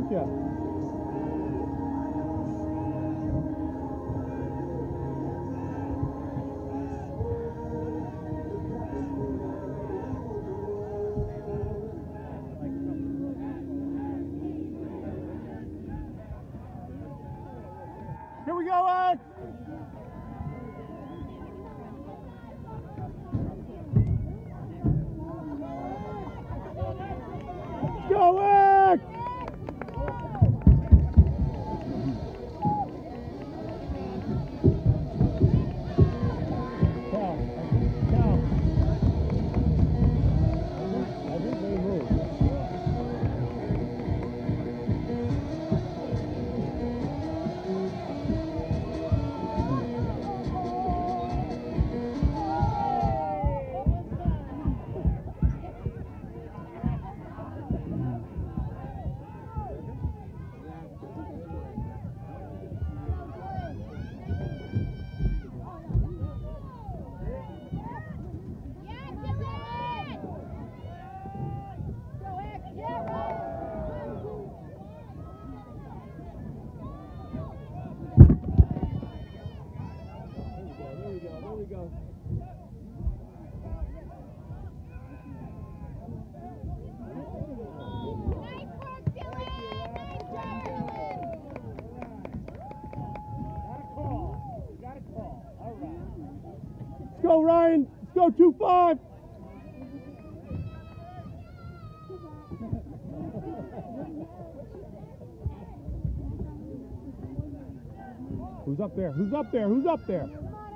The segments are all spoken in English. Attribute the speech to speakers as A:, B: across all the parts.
A: aren't you? Here we go, Ed! Go, Ed! Let's go, Ryan. Let's go 2-5. Who's up there? Who's up there? Who's up there?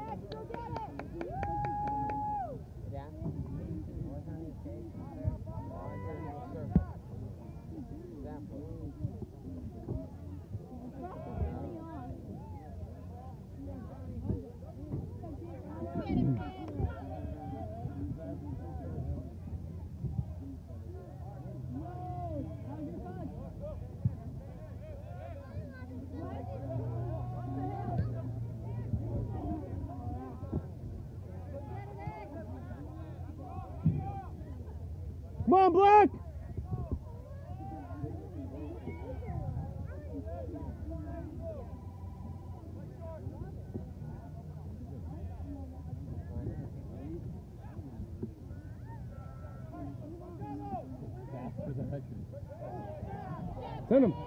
A: Come on, Black! Send him.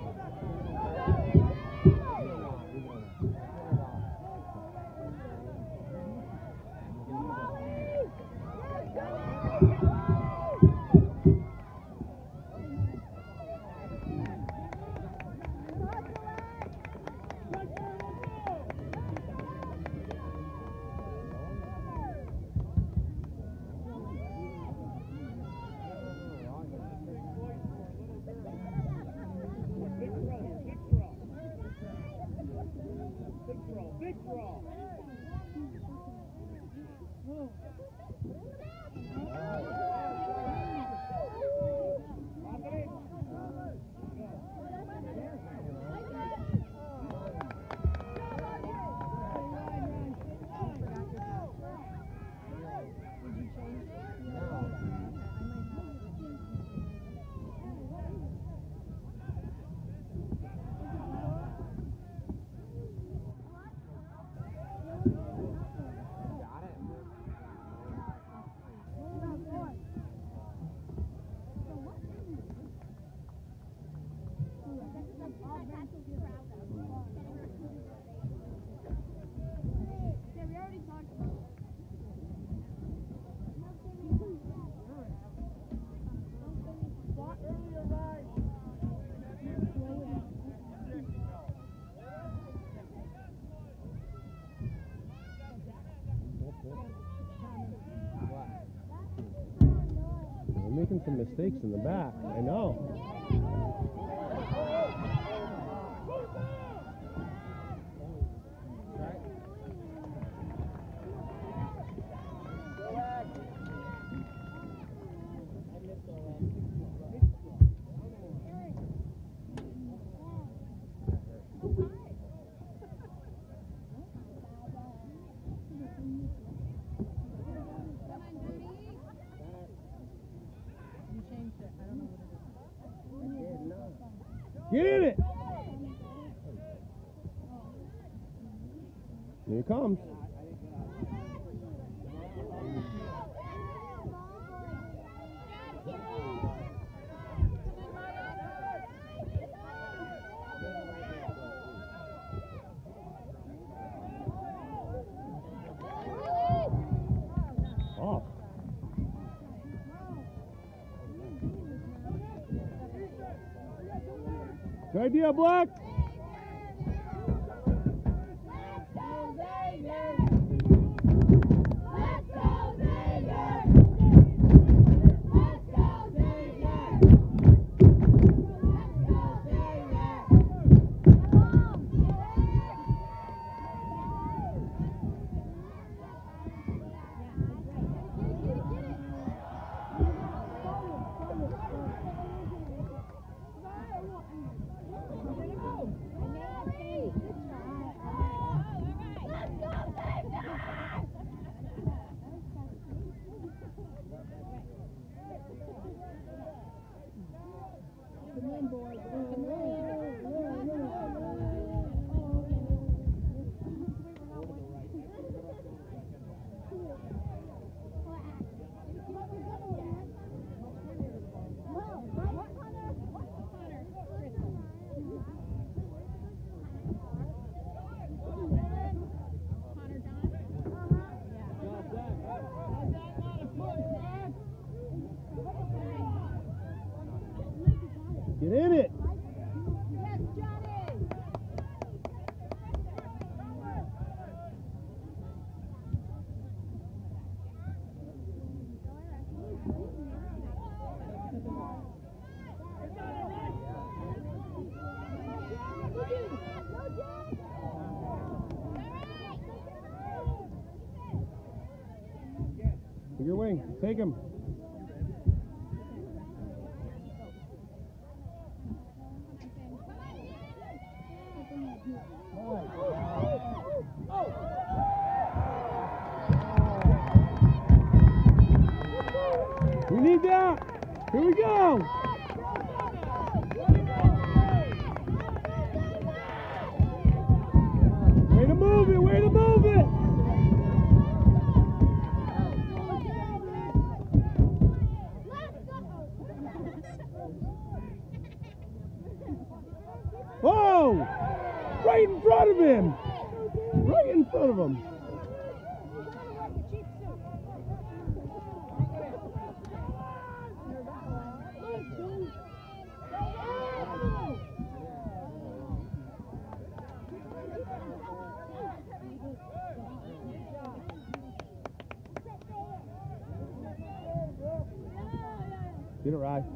A: We're making some mistakes in the back. I know.
B: I don't know what it is.
A: Get in it. Here it comes. Off. Good idea, Black. Get in it.
B: Yes, Johnny.
A: Take your wing. Take him. We need that. Here we go. Way to move it. Way to move it. Whoa! Right in front of him. Right in front of him. Get it right.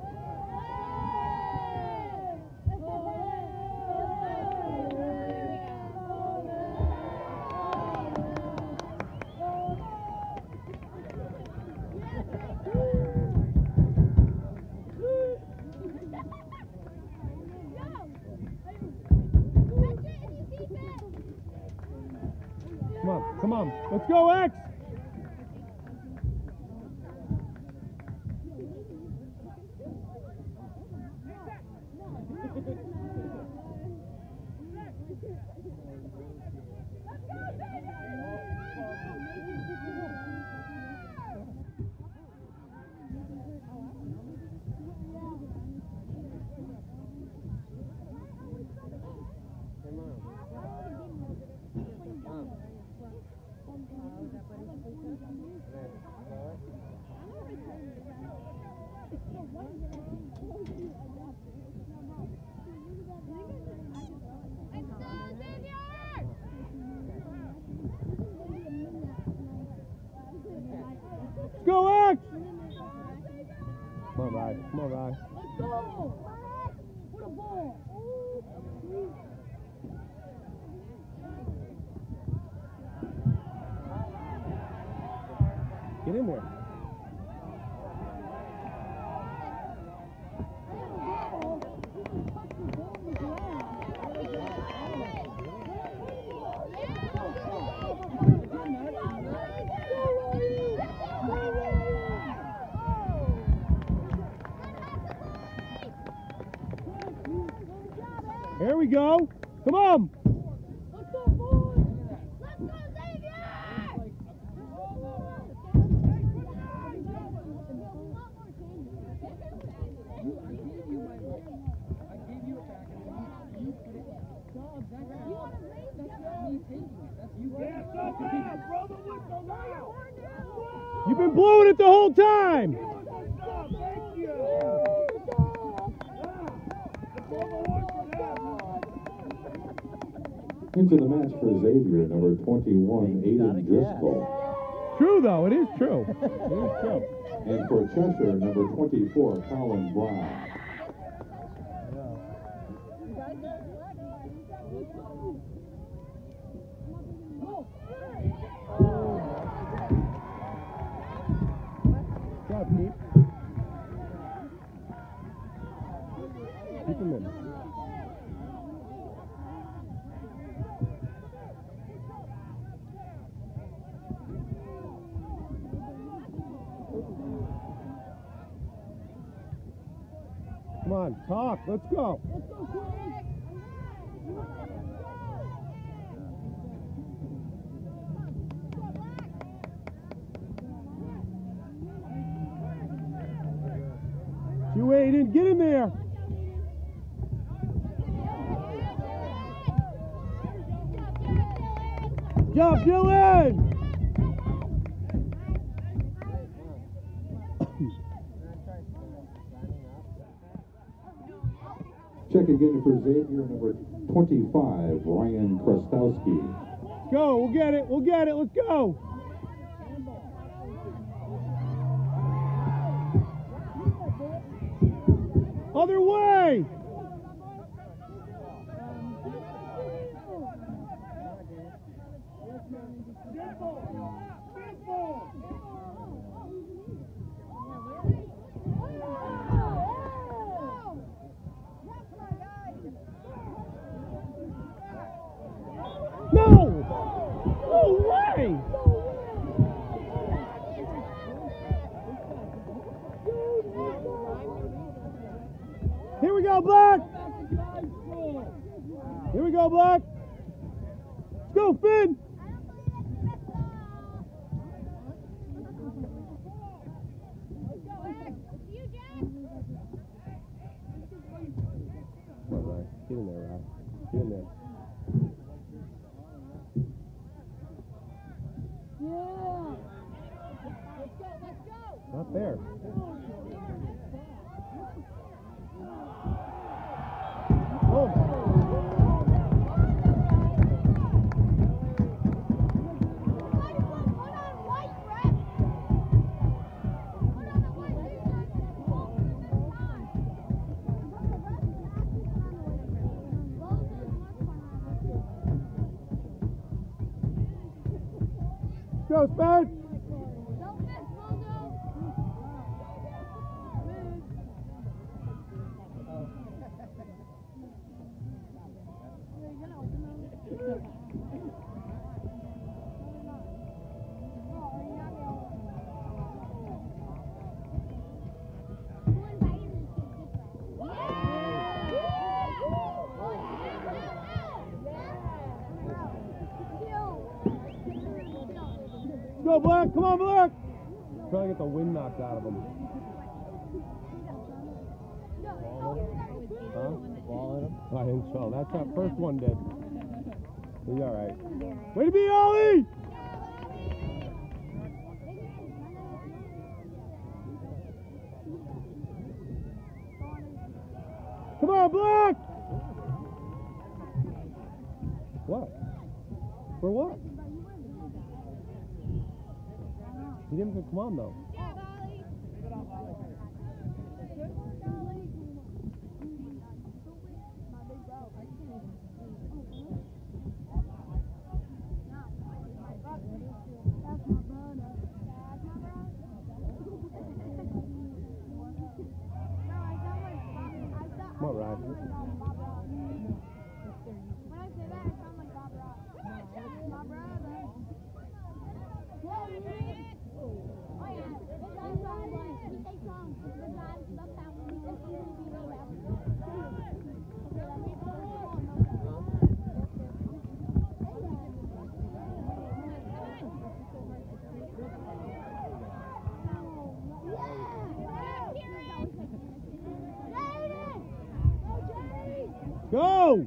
A: Come on, come on. Let's go, X! Go, X! Come on, Rye. Come on, Rye.
B: Let's go! What a ball!
A: Get in there. There we go. Come on.
B: Let's go, boys! Let's go, Xavier!
A: You've been blowing it the whole time.
C: Into the match for Xavier, number 21, Aiden Driscoll.
A: True, though. It is true. It is true.
C: And for Cheshire, number 24, Colin Brown.
A: Good job, Pete. Keep him in. Come on, talk. Let's go.
B: Let's go, Quinn!
A: You Aiden, get in there. Good job, Dylan.
C: Check again for Xavier, number 25, Ryan Krastowski.
A: Let's go. We'll get it. We'll get it. Let's go. Other way. No! No way! Here we go, Black! Here we go, Black! Let's go, Finn! All right, get in there, Rob. Get in there.
B: Yeah! Let's go, let's go!
A: Not there. Go, Spence!
B: Don't miss, Mondo!
A: Go, Black! Come on, Black! Trying to get the wind knocked out of him. Huh? Ball in him? I think so. That's that first one did. He's all right. Way to be, Ollie! Come on, Black! What? For what? He didn't say come on, though. Come on, Ryan.
B: When I say that, I sound like Bob Ross. My brother.
A: Go!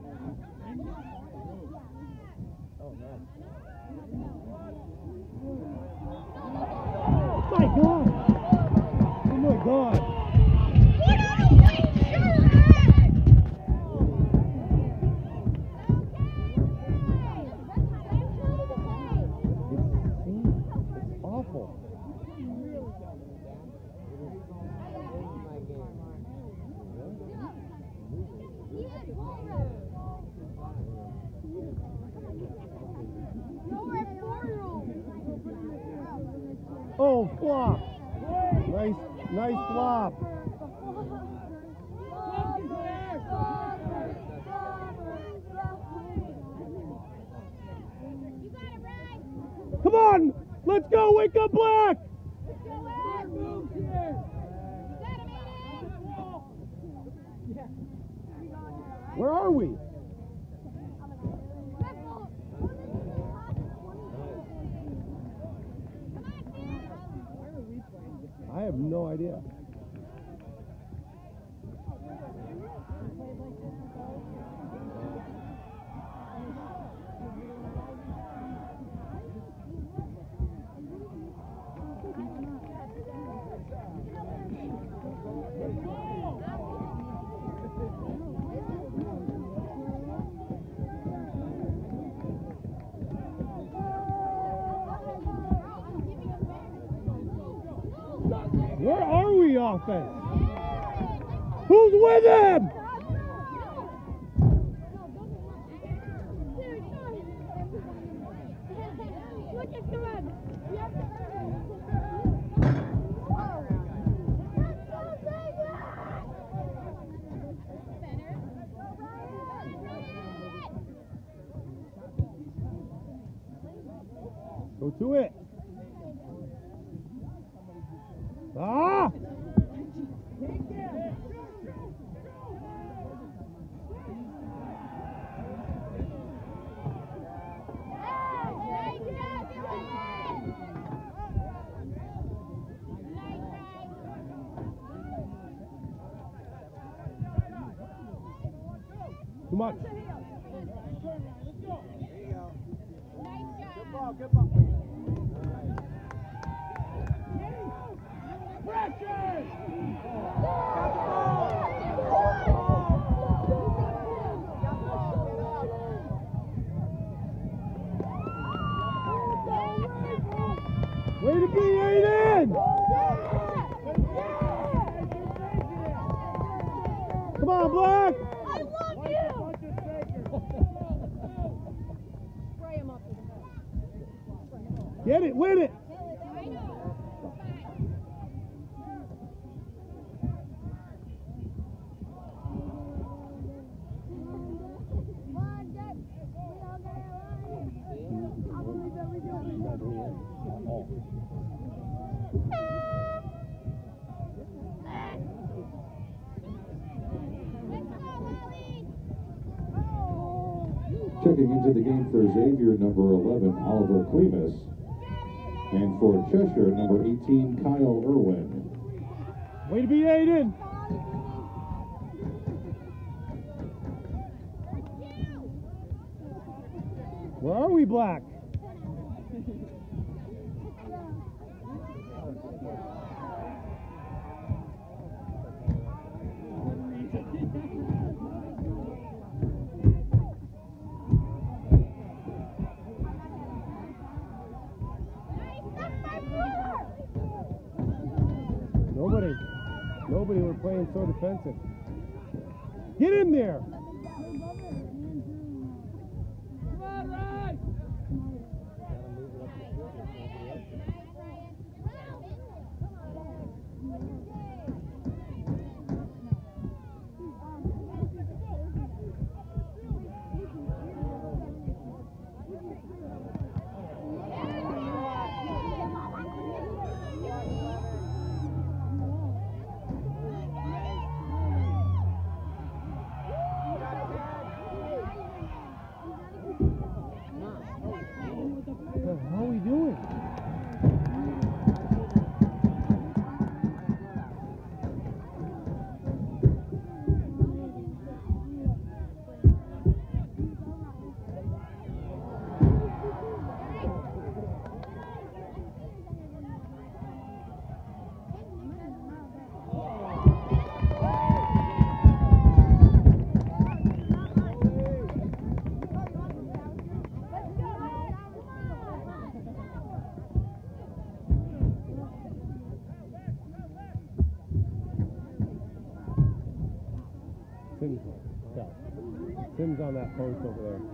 A: My God! Oh my God! It's awful. Oh, flop. Nice flop. Come on, let's go, wake up, Black. Where are we? I have no idea. Where are we, offense? Who's with him? Go to it. Ah! Too much. Good ball, good ball. Pressure! Way to be, Aiden! Come on, Black!
B: I love you! Spray him up.
A: Get it, win it!
C: Checking into the game for Xavier, number 11, Oliver Clemus. And for Cheshire, number 18, Kyle Irwin.
A: Way to be, Aiden! Where are we, Black? Nobody were playing so defensive. Get in there! Come on, Ryan! Sims, yeah. Sims on that post over there.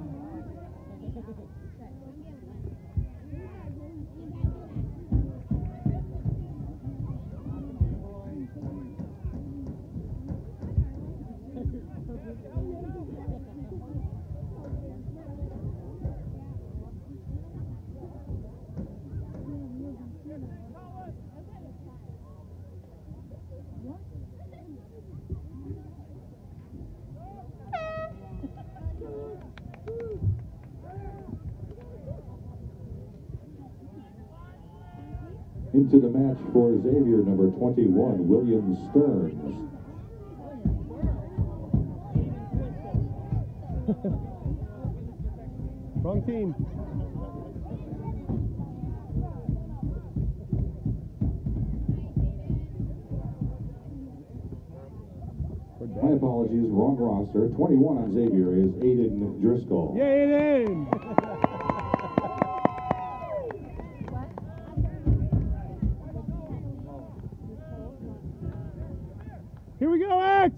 C: Into the match for Xavier, number 21, William Stearns.
A: Wrong team.
C: My apologies, wrong roster. 21 on Xavier is Aiden Driscoll.
A: Yeah, Aiden! Here we go, X!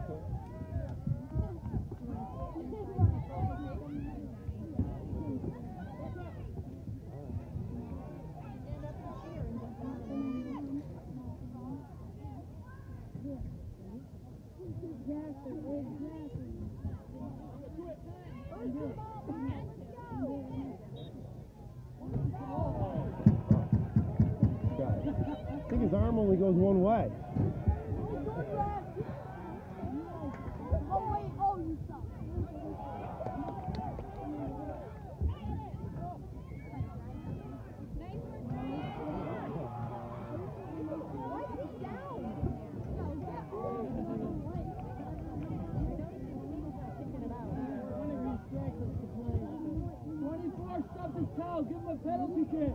A: I think his arm only goes one way.
D: Give him a penalty kick.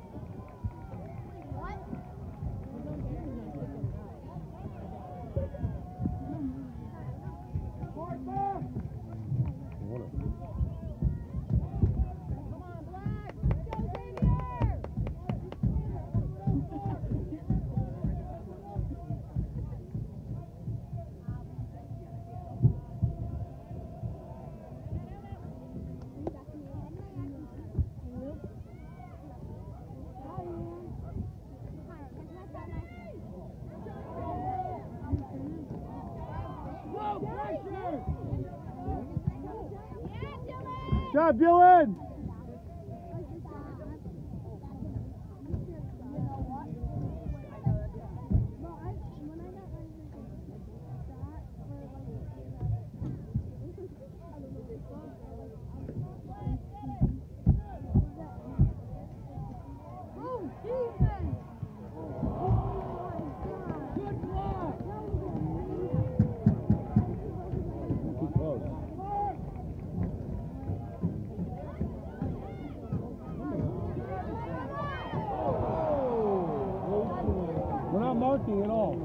A: Good job, Dylan! We're not marking at all.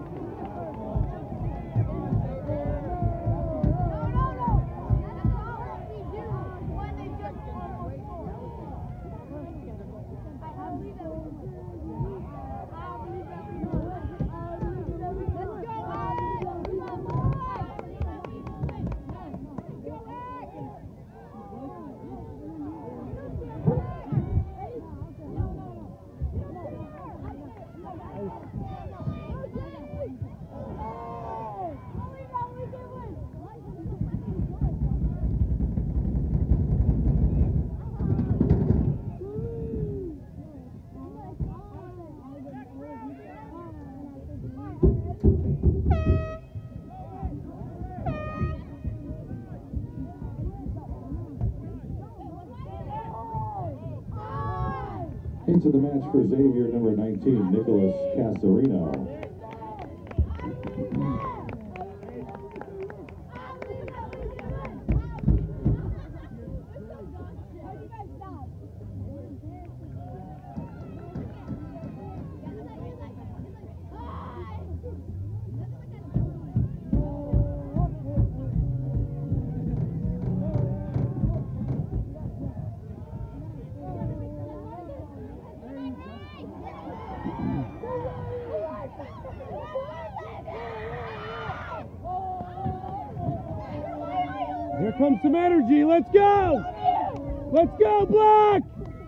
C: Into the match for Xavier, number 19, Nicholas Casarino.
A: Here comes some energy. Let's go. Let's go, Black.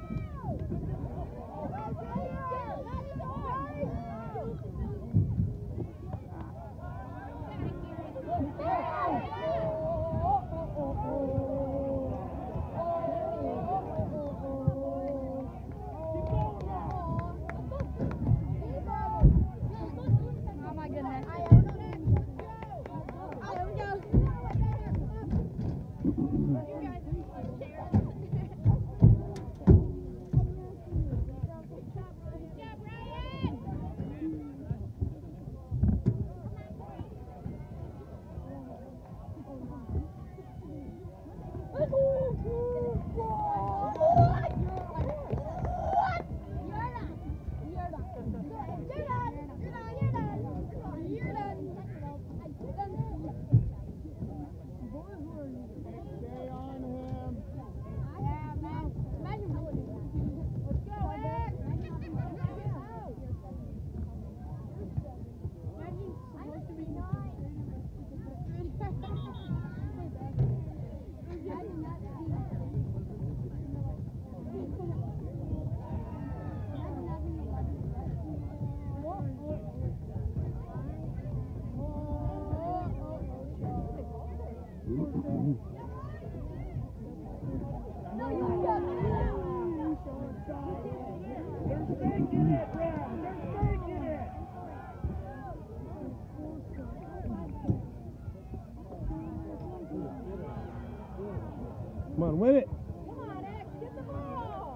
A: Come on, win it.
B: Come on, X, get the ball.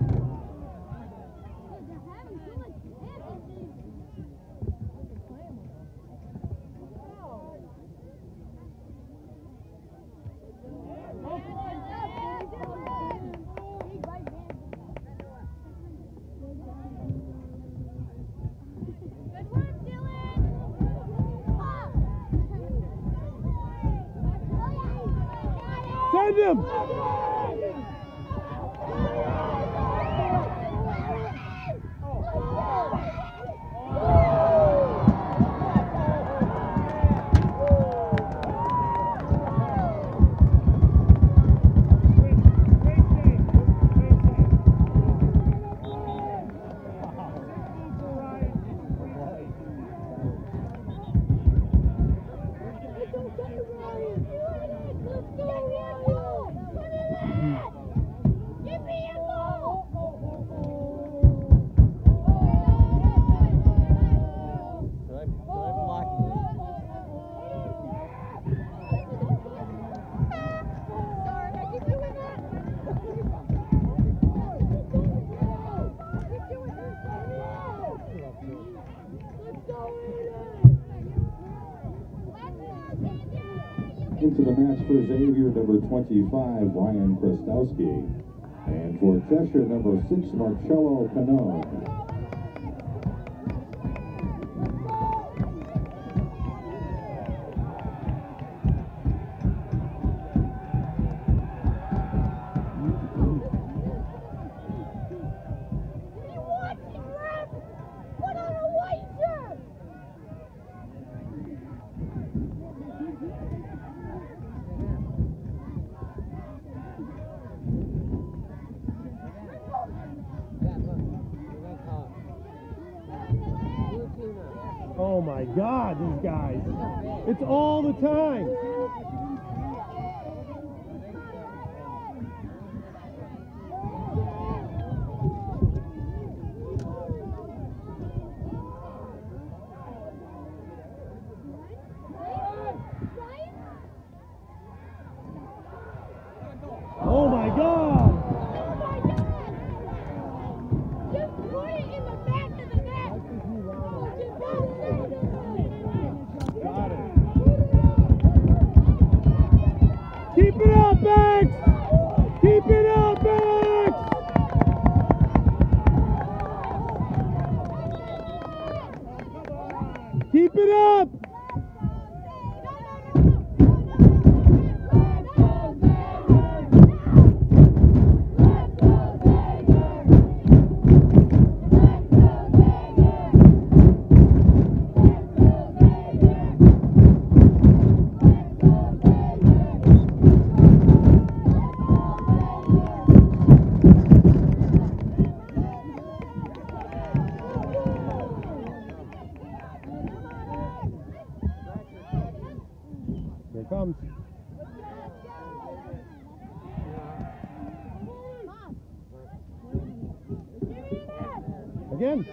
B: They're having too much emphasis. Good work, Dylan.
A: Send him.
C: Into the match for Xavier, number 25, Ryan Krastowski. And for Cheshire, number 6, Marcello Cano.
A: Oh my God, these guys. It's all the time. Oh my God. Keep it up, Max! Keep it up, Max! Keep it up! comes. Again.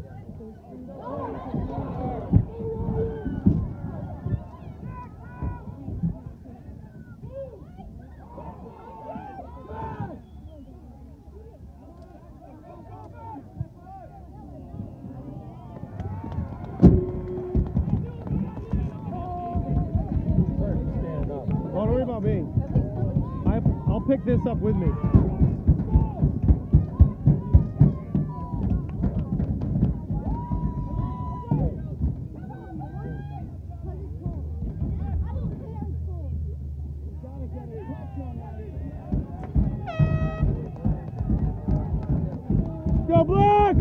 A: Don't worry about me. I'll pick this up with me. Go Black!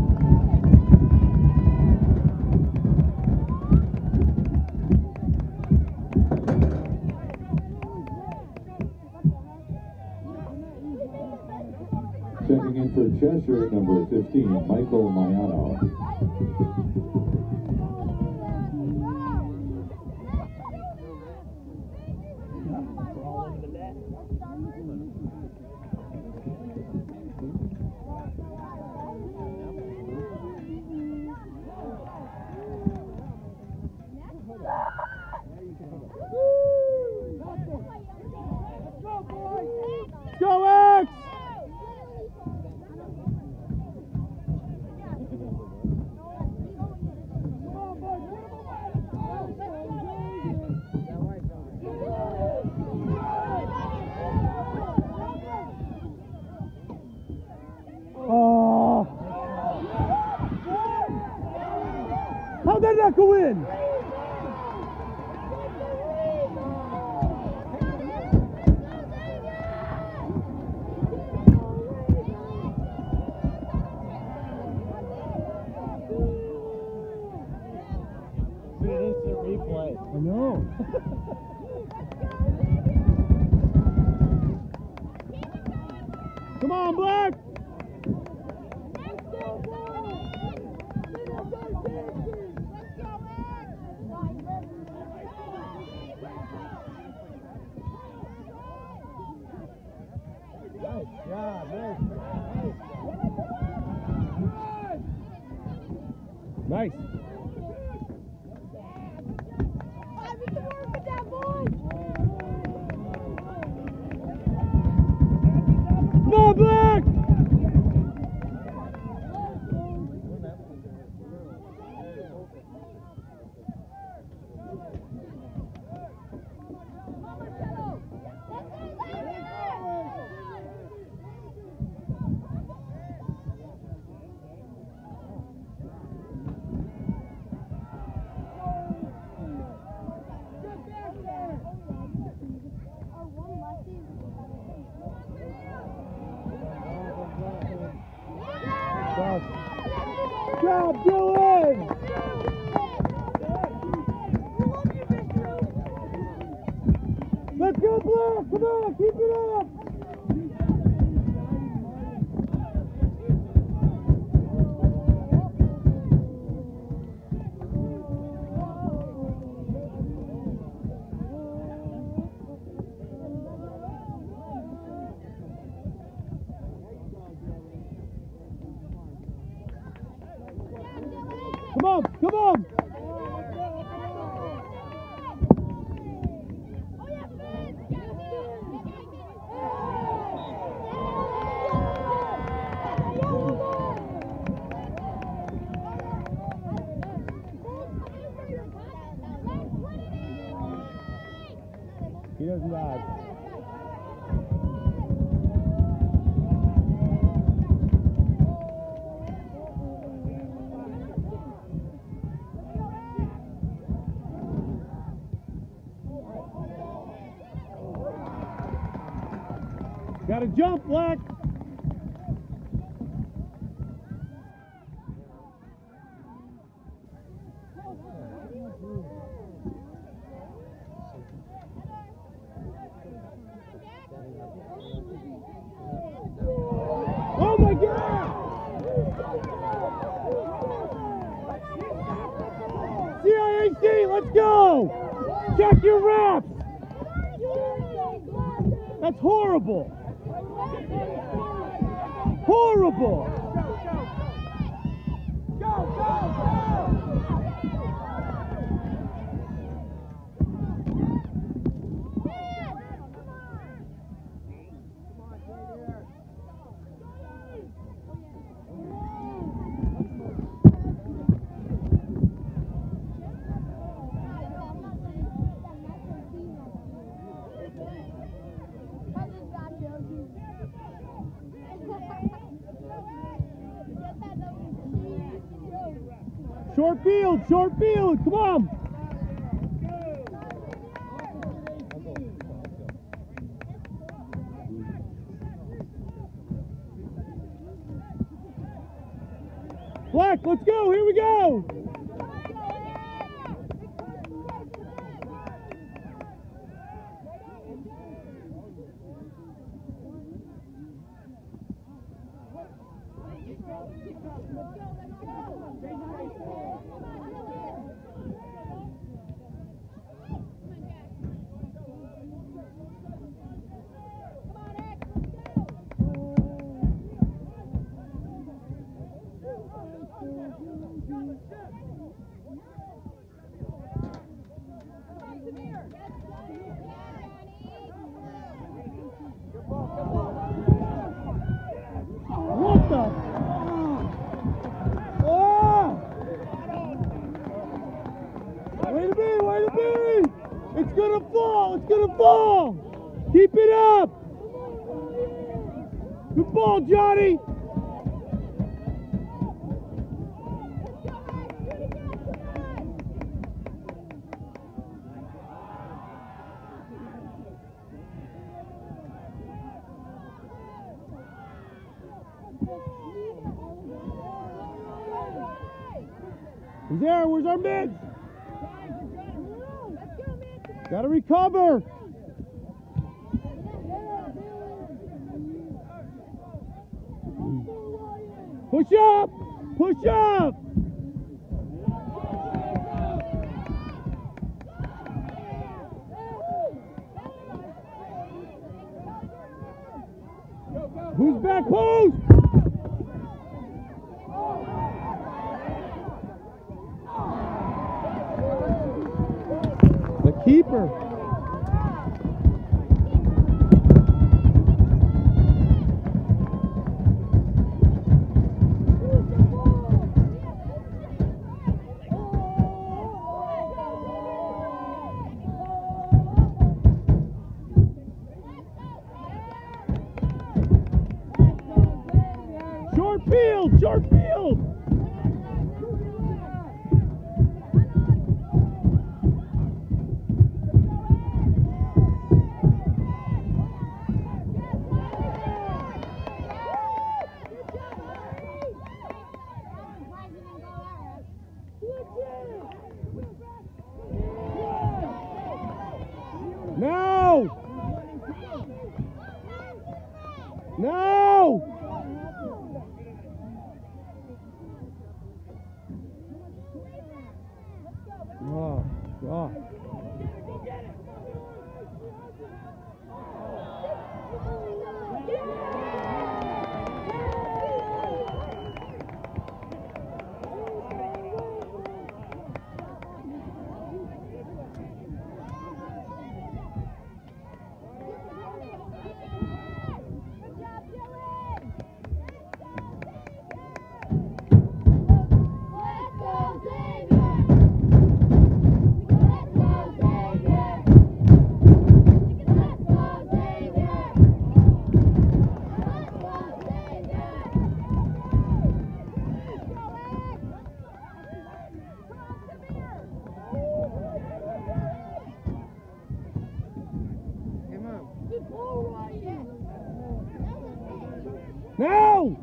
C: Checking in for Cheshire, number 15, Michael Mayano.
A: Go X! Oh! How'd that not go in? I know. Come on, Black! Nice job, nice. No, Black! Good job, Dylan! Let's go, Black! Come on, keep it up! Come on, come on! He doesn't dodge. Gotta jump, Black! Oh my God! CIAC, let's go! Check your reps! That's horrible. Horrible. Short field, come on! Black, let's go, here we go! What the? Oh! Way to be, way to be! It's gonna fall, it's gonna fall! Keep it up! Good ball, Johnny! Who's there? Where's our mids? Gotta recover. Push up! Push up! Who's back post? The keeper. Short field! Short field! No! No! Oh, God. No!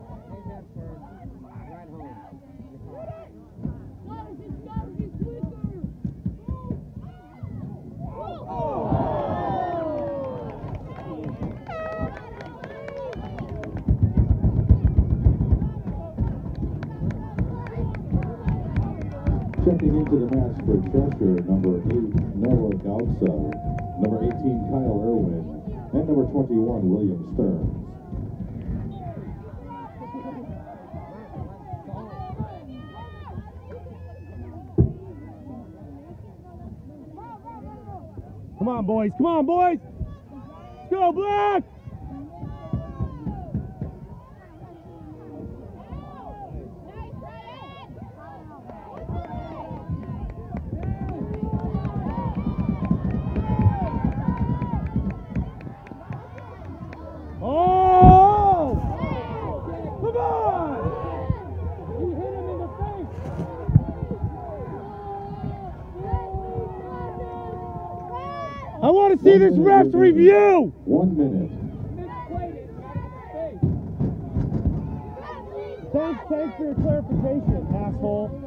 C: Checking into the match for Cheshire, number 8, Noah Gautza, number 18, Kyle Irwin, and number 21, William Stearns.
A: Come on, boys. Come on, boys. Let's go, Black. Oh! Come on!
D: You hit him in the face.
A: I want to see this ref's review.
C: 1 minute.
D: Misplayed it, not in the face.
A: Thanks for your clarification, asshole.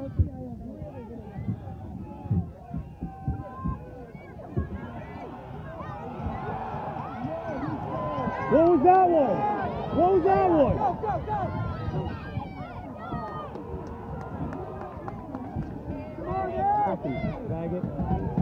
A: What was that one? What was that one?
D: Go, go, go!
A: Fucking faggot.